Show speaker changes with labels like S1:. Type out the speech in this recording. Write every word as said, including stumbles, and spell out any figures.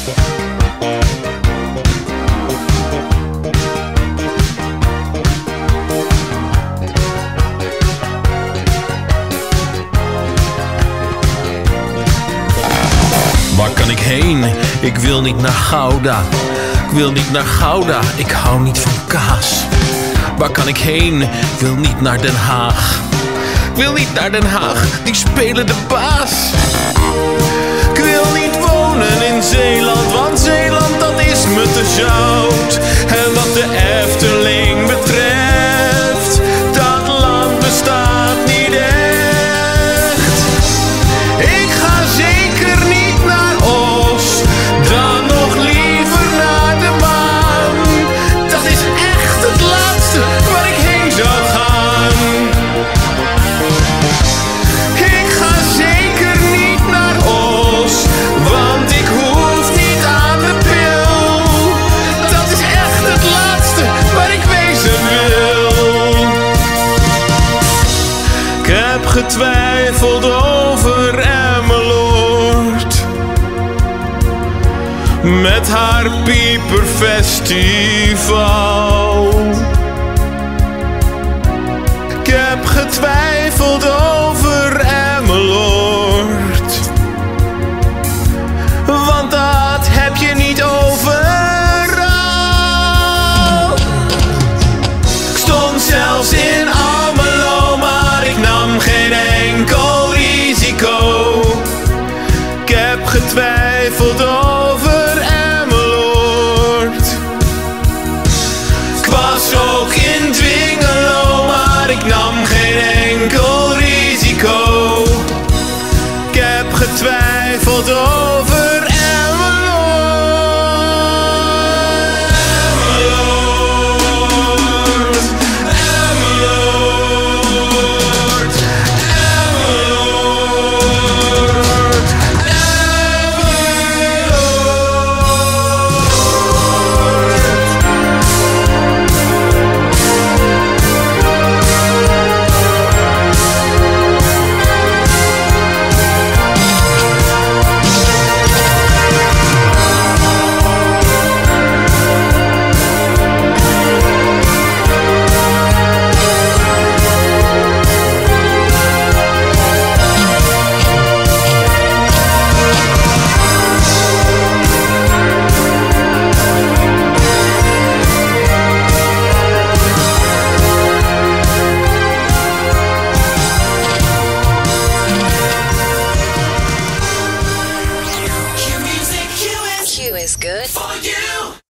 S1: Waar kan ik heen? Ik wil niet naar Gouda. Ik wil niet naar Gouda, ik hou niet van kaas. Waar kan ik heen? Ik wil niet naar Den Haag. Ik wil niet naar Den Haag, die spelen de baas. Ik wil niet wonen in Zeeland, want Zeeland dat is me te zout. En wat de Efteling betreft, dat land bestaat niet echt. Ik ga zeker niet naar Os, dan nog liever naar de maan. Dat is echt het laatste waar ik heen zou gaan. Ik ga zeker niet naar Os, want ik hoef niet aan de pil. Dat is echt het laatste waar ik wezen wil. Ik heb getwijfeld over Emmeloord, met haar pieperfestival. Ik heb getwijfeld over Emmeloord, want dat heb je niet overal. Ik stond zelfs in Almelo, maar ik nam geen enkel risico. Ik heb getwijfeld over Emmeloord. Ik was ook in Dwingelo, maar ik nam geen enkel risico. Ik heb getwijfeld over
S2: Q is good for you.